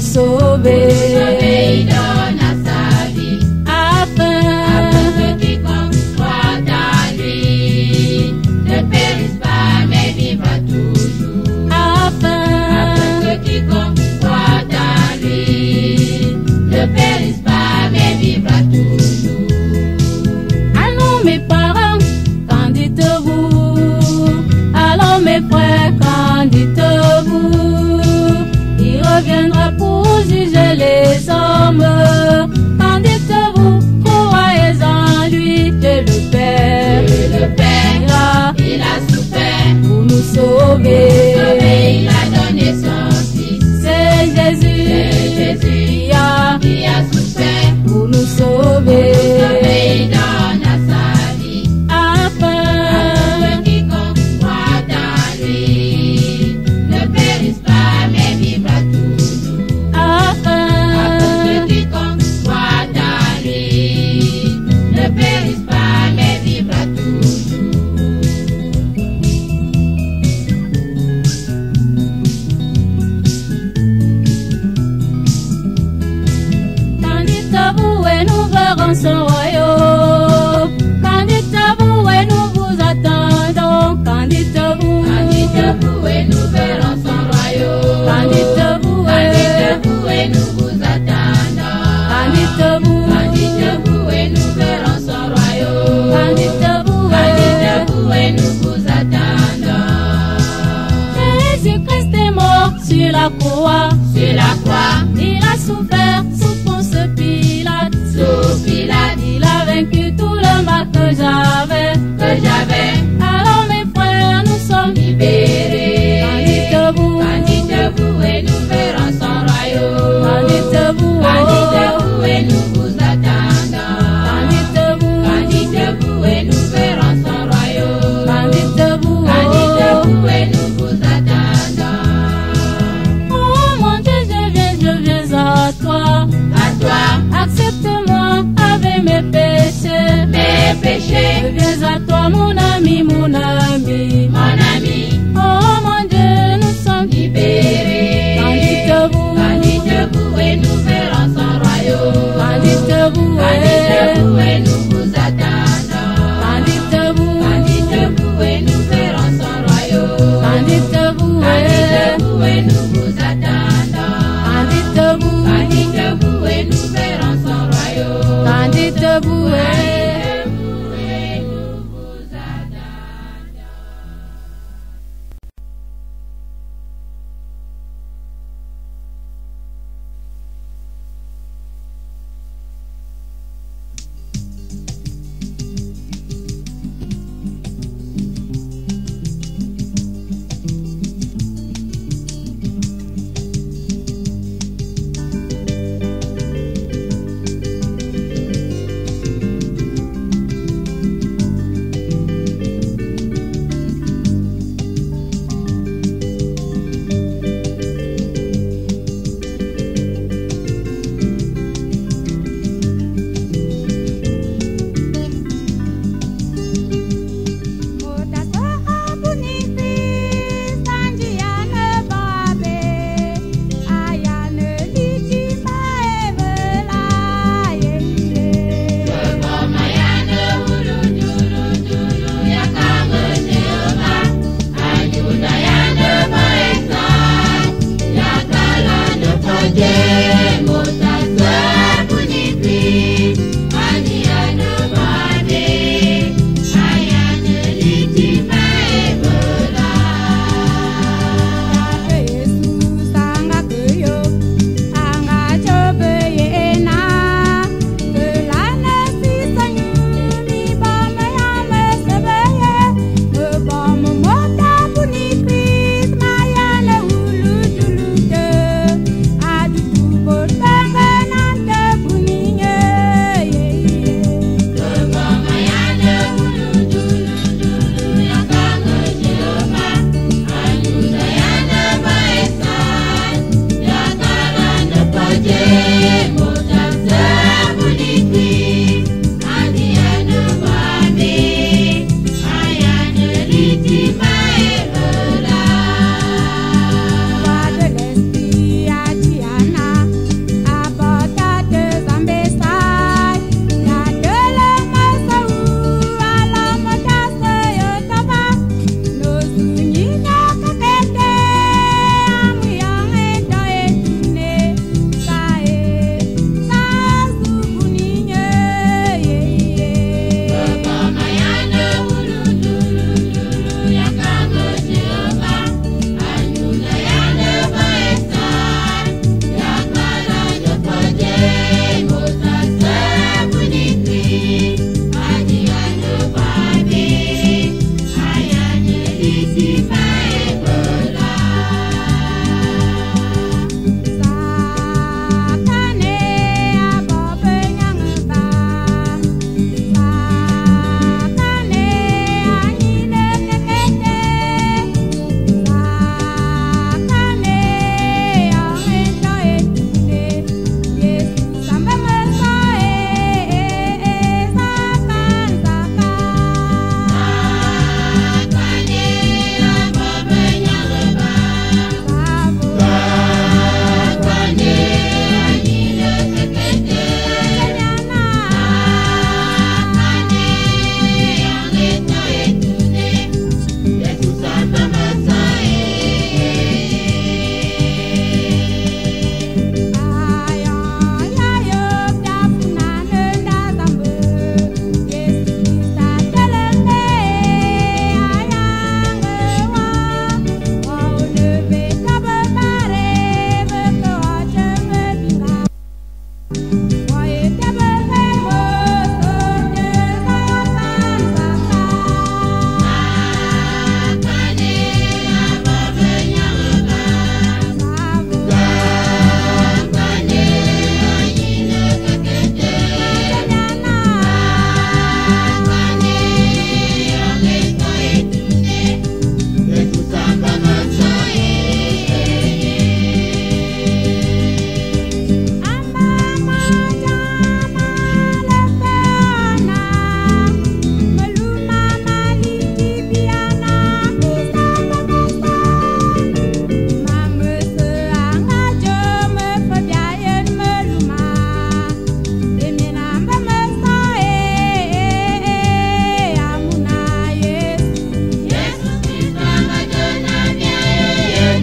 sauver. Il donne à sa vie, afin que quiconque croit en lui ne périsse pas mais vivra toujours. Afin que quiconque croit en lui ne périsse pas mais vivra toujours. Allons mes parents, qu'en dites-vous? Allons mes frères, qu'en dites-vous? Il reviendra pour juger les hommes. Qu'en dites-vous? Croyez en lui, Dieu le Père. Le Père, il a souffert Pour nous sauver. il a donné son fils. C'est Jésus qui a souffert pour nous sauver. il donne à sa vie, Afin que quiconque croit en lui ne périsse pas mais vivra toujours. afin Que quiconque croit en lui ne périsse pas mais vivra toujours. Quand dites-vous et nous verrons son royaume? Quand dites-vous et nous vous attendons? Quand dites-vous? Dites-vous et nous verrons son royaume. Quand dites-vous Et nous vous attendons. Quand dites-vous? Dites-vous et nous verrons son royaume. Quand dites-vous Dites-vous et nous vous attendons. Jésus-Christ est mort sur la croix. Sur la croix, Il a souffert sous Ponce Pilate. sous Pilate, Il a vaincu tout le mal que j'avais. Alors mes frères, nous sommes libérés. Quand dites-vous? Dites-vous et nous verrons son royaume. Quand dites-vous? Dites-vous et nous vous attendons. Quand dites-vous? Dites-vous et nous verrons son royaume. Quand dites-vous? Dites-vous et nous vous attendons. Oh mon Dieu, je viens à toi.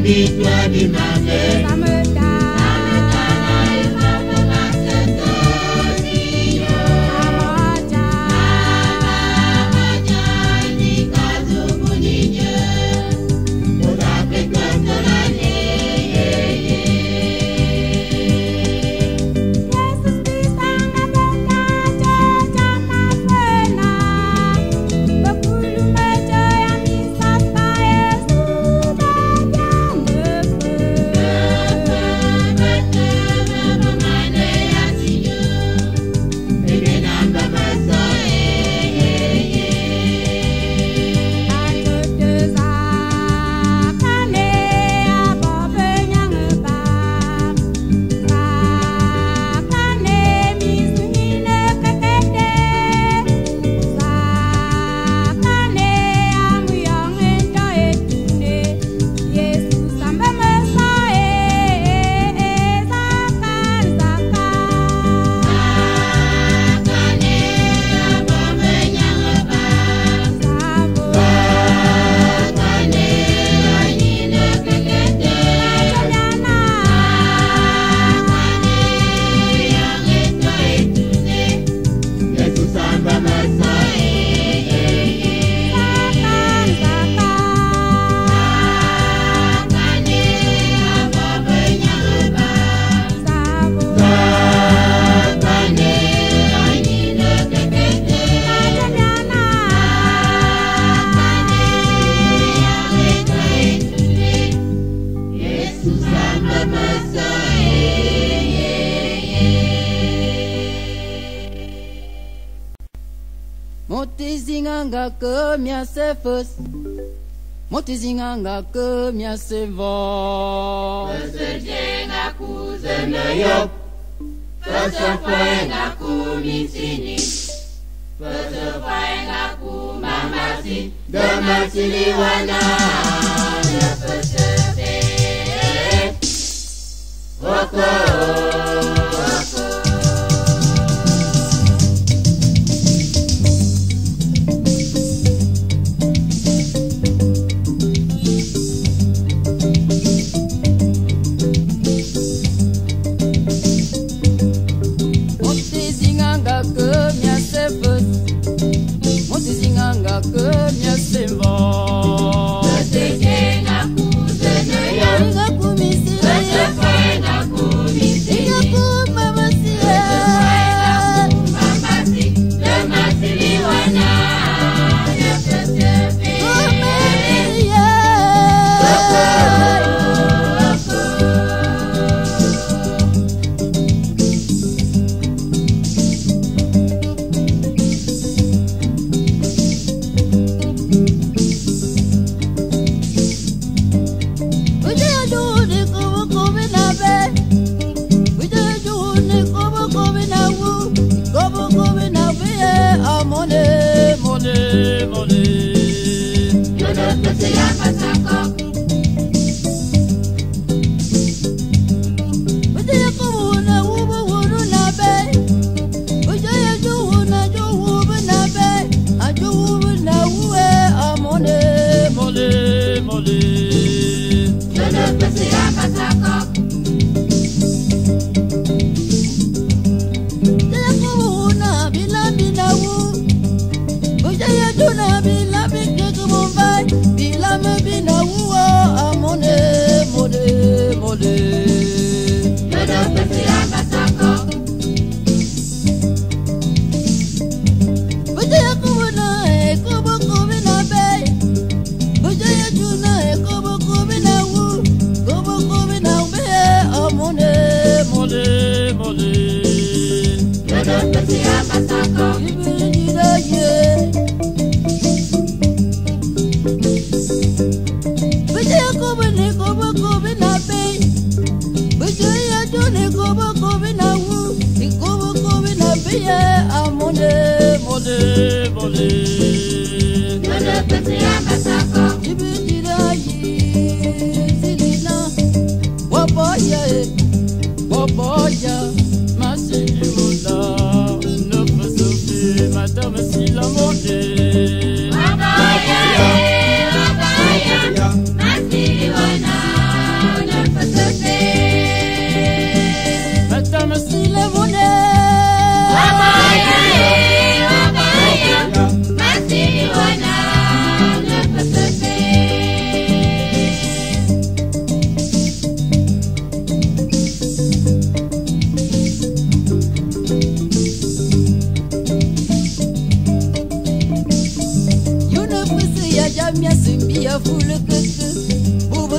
victoire du malheur. Ça me Motizinganga que mia se fus, motizinganga que mia se vo. Jenga kuzene yop, fasa faenga kumisini, fasa faenga kumamasi, damasili wana, fasa fe, wako.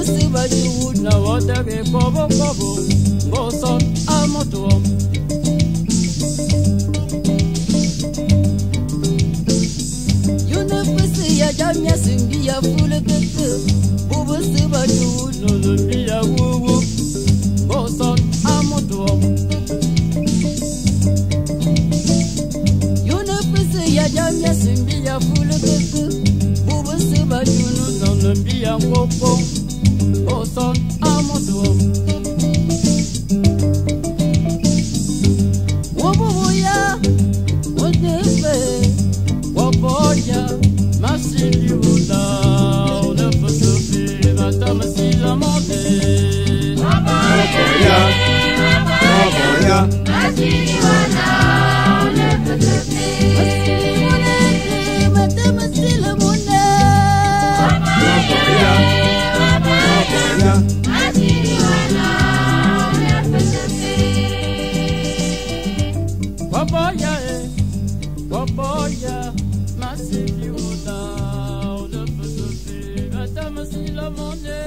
na wotake kobo kobo ngoson amoto. Yuna pesi ya jamya simbi ya fule kete bubu sibaju no lumbi ya wuwu ngoson amoto. Yuna pesi ya jamya simbi ya fule kete bubu sibaju no lumbi ya ngoko ngoson amoto. Wobuya wotefe Waboya masili uda ole fosofi mata masila monde. Waboya masili uda ole fosofi mata masila monde. Waboya masili uda ole fosofi. Waboya waboya masili uda ole fosofi mata masila monde.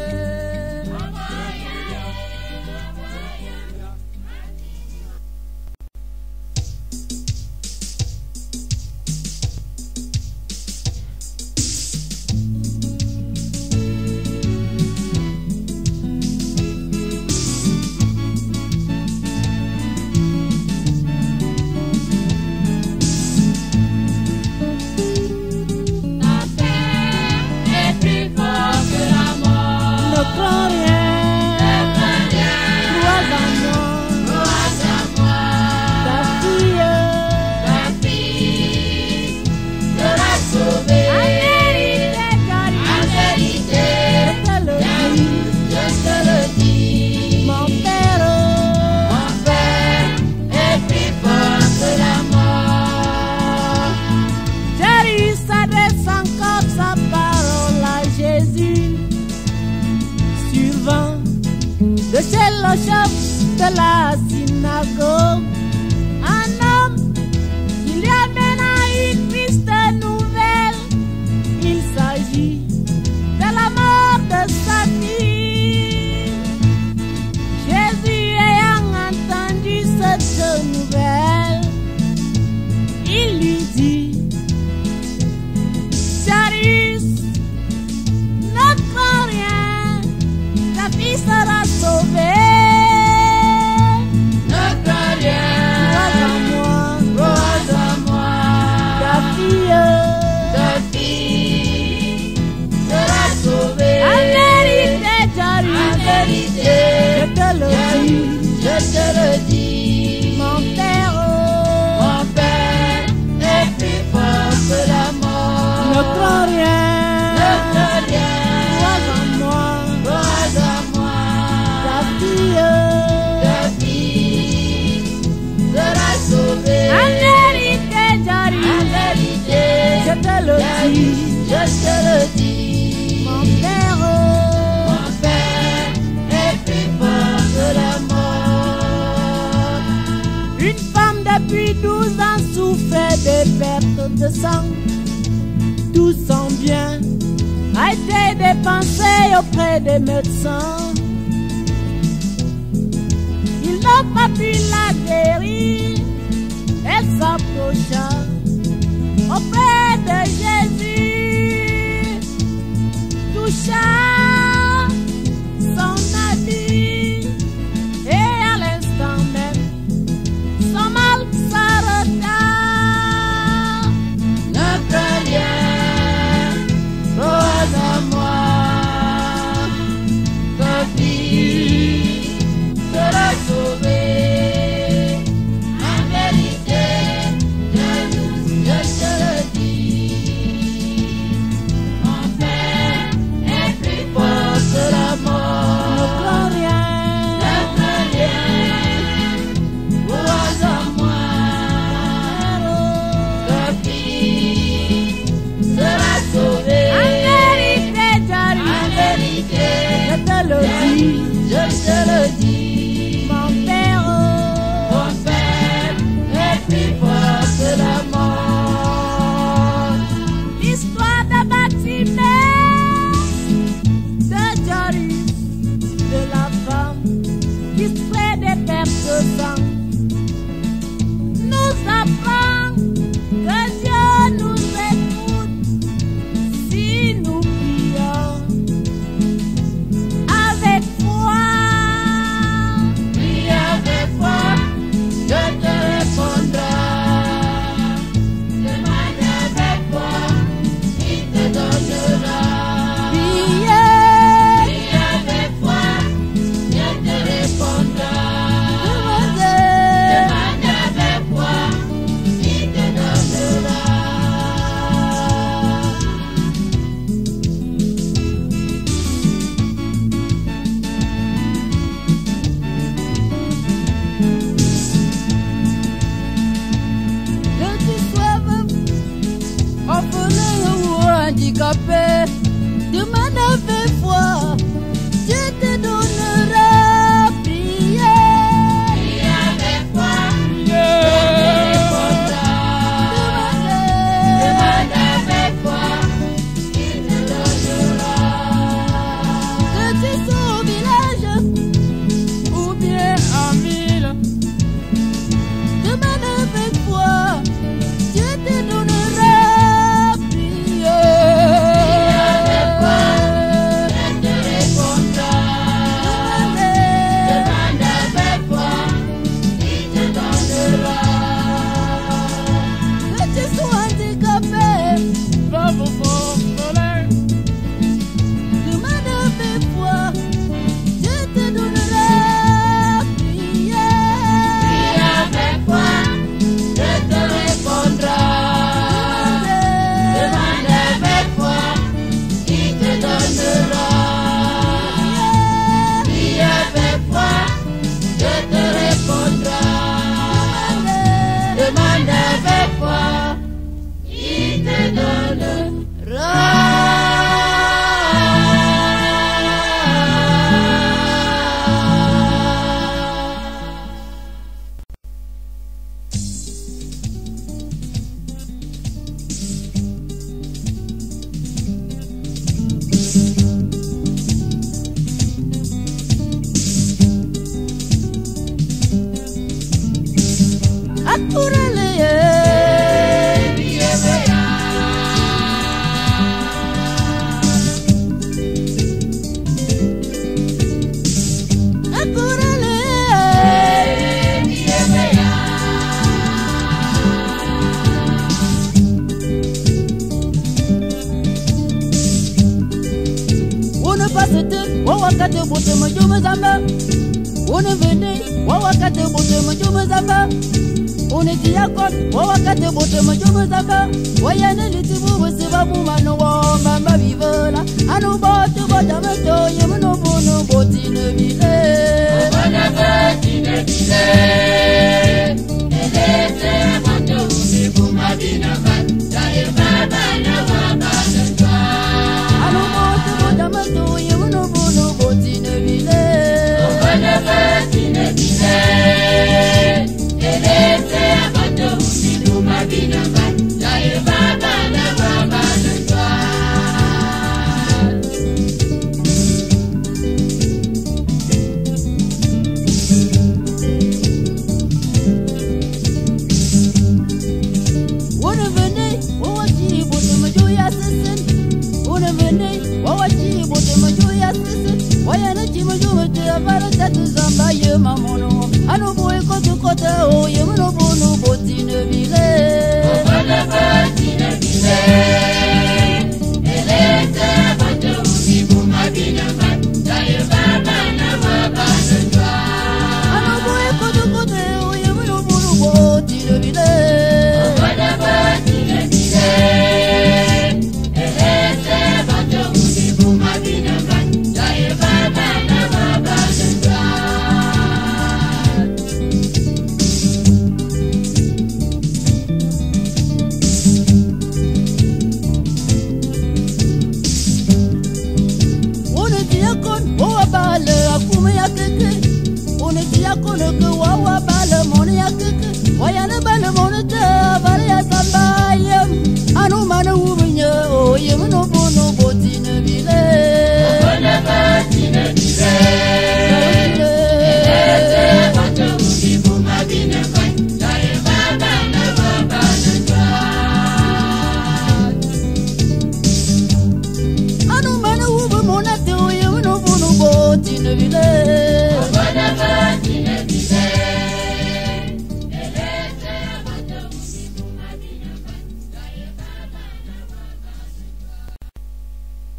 C'est le chef de la synagogue, un homme, il y amène une triste nouvelle. Il s'agit de la mort de sa fille. Jésus ayant entendu cette nouvelle, il lui dit: Jairus, ne crains rien, ta fille sera sauvée. Ne crains rien, Crois en moi, ta fille sera sauvée. En vérité, Jairus, je te le dis, mon père est plus fort que la mort. ne crains rien, crois en moi, ta fille sera sauvée. En vérité, Jairus, je te le dis, mon père est plus fort que la mort. Une femme depuis 12 ans souffrait de perte de sang. Tout son bien a été dépensé auprès des médecins. Ils n'ont pas pu la guérir. Elle s'approcha auprès de Jésus, toucha son habit et à l'instant même son mal s'arrêta. Ne crains rien, crois en moi, ta fille sera sauvée. En vérité, je te le dis, mon Père est plus fort. wawakati bote majume zamba. Une vene, wawakati bote majume zamba. Une tiyakot, wawakati bote majume zamba. Wayane litibu wesibabu manu wa mamba vivola. Anu bote bota meto yemuno bono boti nebile. Bona boti nebile. Eleze bote usibu mabina bat. Jaye baba na wabana twa. Anu bote bota meto yemuno bono boti nebile. Bona boti nebile. Eleze bote usibu mabina bat. Jaye baba na wabana twa. Anu boy kote kote o yemuno bono boti nebile. Bona boti nebile. Eleze bote usibu mabina bat. Jaye baba na wabana twa. Anu boy kote kote o yemuno bono boti nebile. Bona boti nebile. Eleze bote usibu mabina bat. Jaye baba na wabana twa. Anu mana wubunya o yemuno bono boti nebile. Bona boti nebile. Eleze bote usibu mabina bat. Jaye baba na wabana twa. Anu mana wubu mona te o yemuno bono boti nebile. Bona boti nebile. Eleze bote usibu mabina bat. Jaye baba na wabana twa.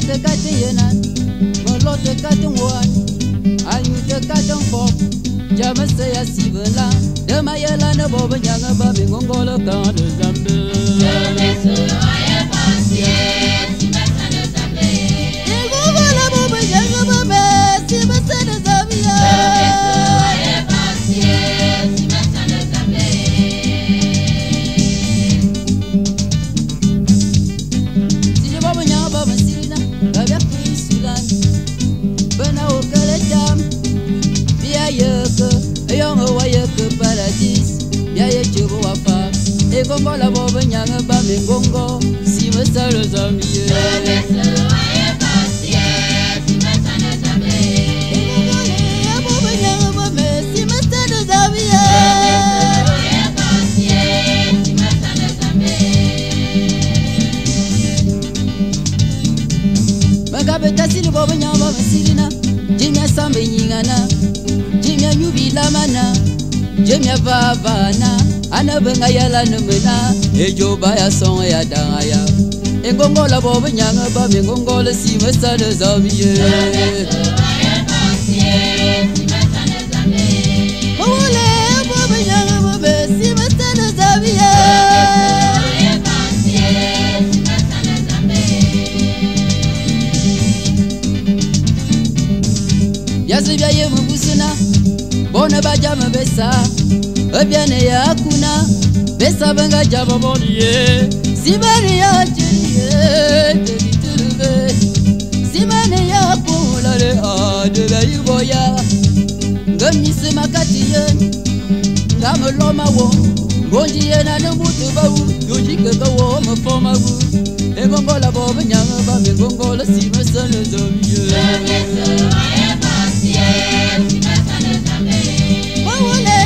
te kati yenan Molo te kati wan Ayu te kati fop Jama se ya sivela Dema yela ne bobe nyanga babi ngongolo kan de zambe Ngongolo bobe nyanga babe Sibese de zamia Gongo la bobe nyanga ba mengongo si me sale zamie si me sale zamie la bobe nyanga ba me si me sale zamie si me sale zamie Magabe tasili bobe nyanga ba silina jimya sambe nyingana jimya nyubi la mana jimya babana Ana benga yala numena ejo baya son ya daya engongo la bobe nyanga ba mengongo le si mesale zamie Ole bobe nyanga bobe si mesale zamie Yazi bya ye mubusuna bona bajama besa Obiane ya kuna Besa benga jaba boniye Simane ya jiriye Tebi turube Simane ya pulare Adebe yuboya Ngamisi makatiyen Ngamuloma wo Ngonjiye na nembutu bawu Yojike kawo mfoma wu Engongola bobe nyanga ba Mengongola sime sane zomiye Jemesu aye pasiye Sime sane zomiye Wawole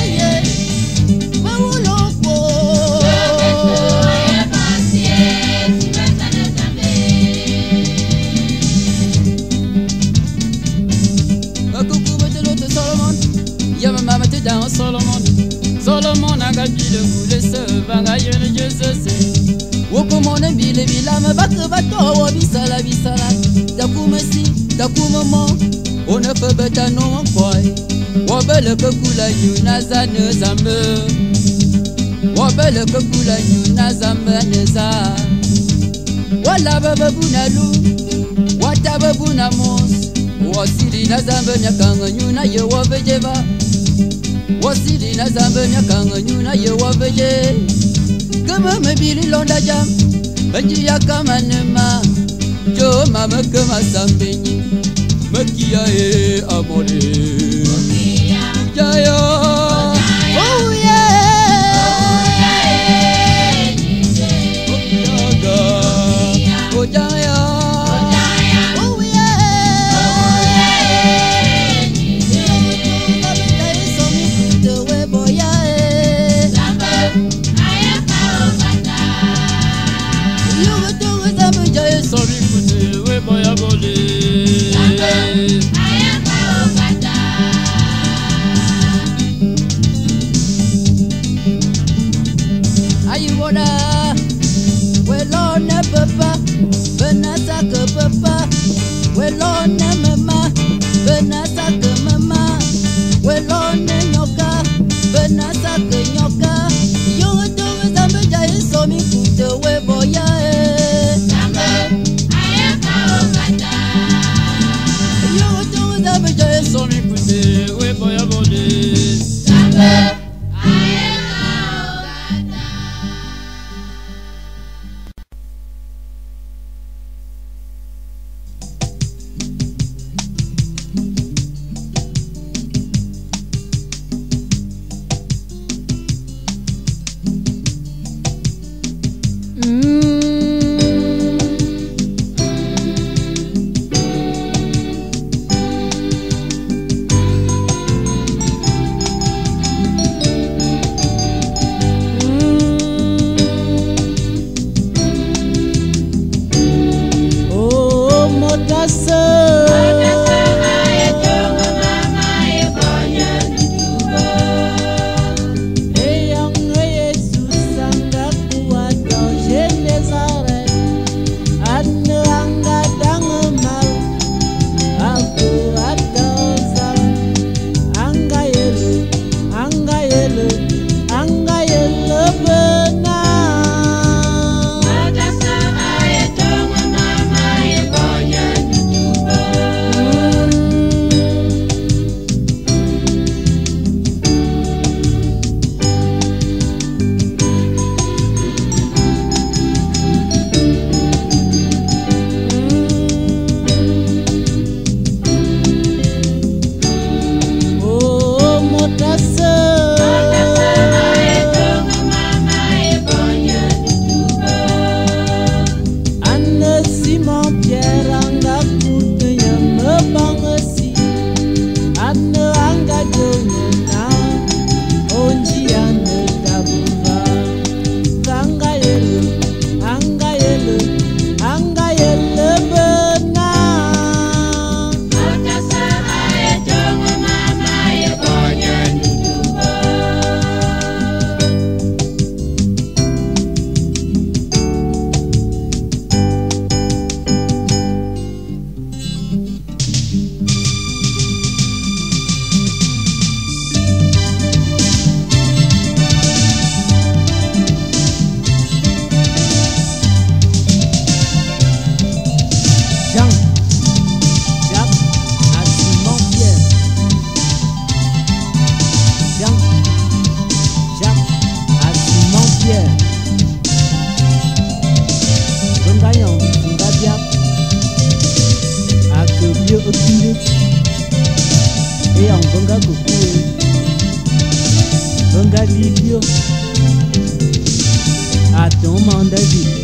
Solomon a gagné le boulet se bagaille le Dieu se sait. Wokomone bile bilame batte bato bisala bisala. Dakumesi dakumomo on ne peut beta non quoi. Wabele kula yuna zane zambe. Wabele kula yuna zambe neza. Wala baba bunalu. Wata babuna mos. Wasili na zambe nyakanga yuna ye wabejeba. Wasili na zambe nyakanga nyuna ye wabeje Kama mebili londa jam Benji ya kama nema Jo mama kama sambenyi Mekia amore Jaya Oh yeah Oh Jaya Bengalivio à ton mandat de vie.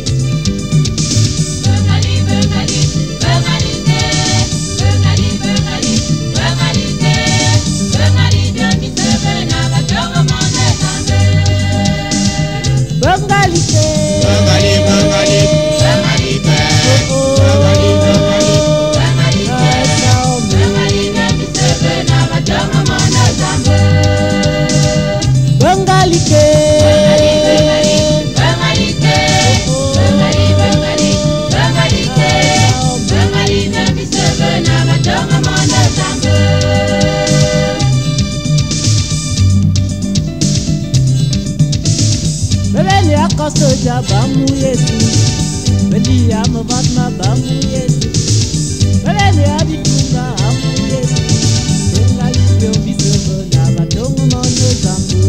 Soja bamu yesu, beli amavat ma bamu yesu, beli abitunga amu yesu, Bengalivio bisebo na batongo mono zambu,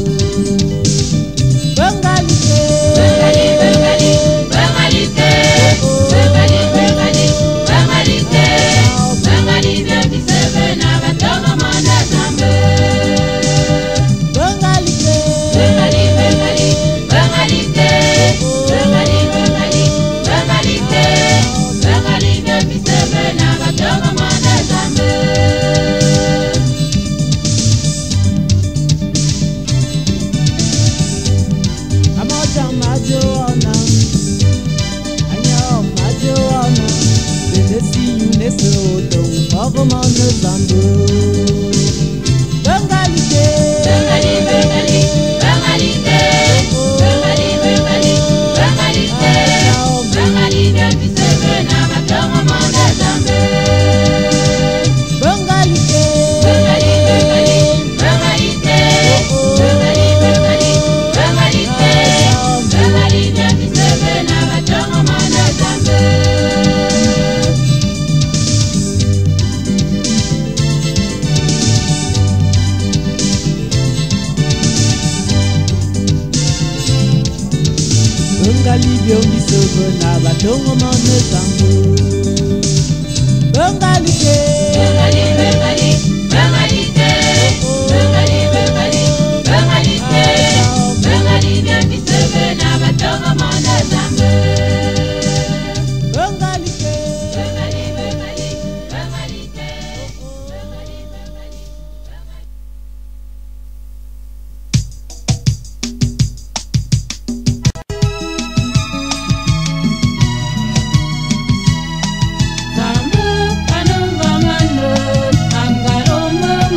Bengalite, Bengalite, Bengalivio bisebo na batongo mono zambu, Bengalite, Bengalivio bisebo na batongo mono zambu, Bengalite, Bengalite, Bengalivio bisebo na batongo mono zambu, Bengalite, Angaro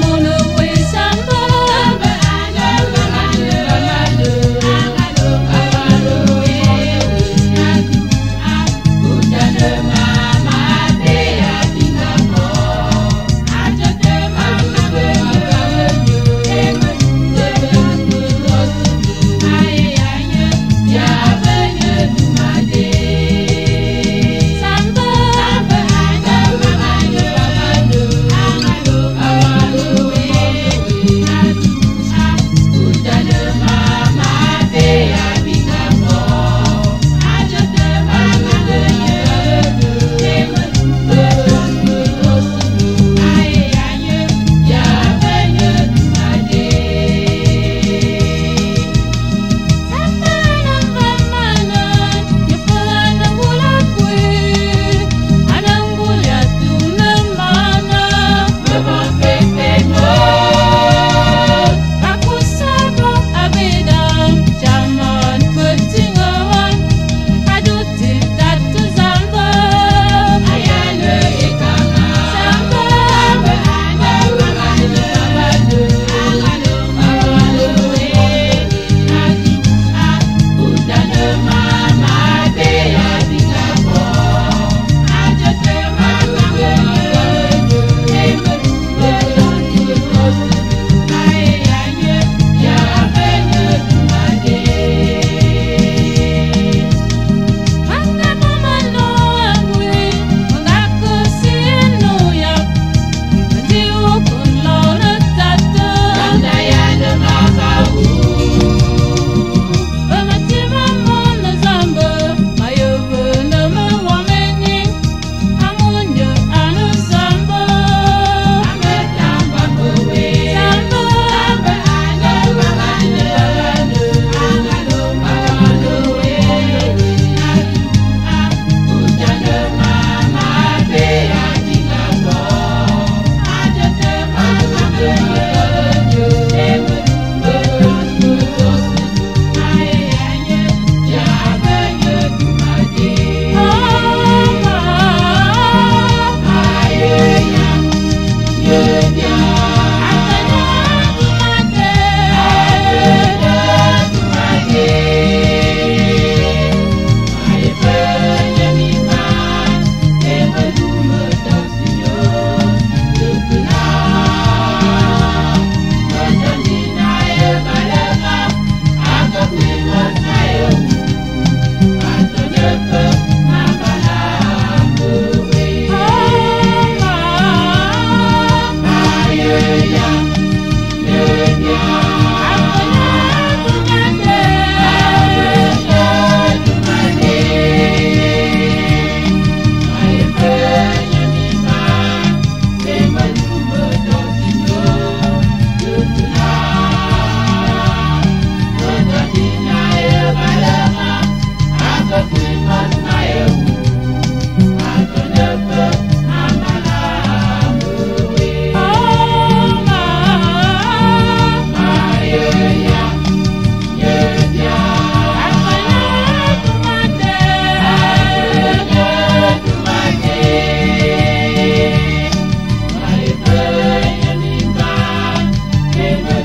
me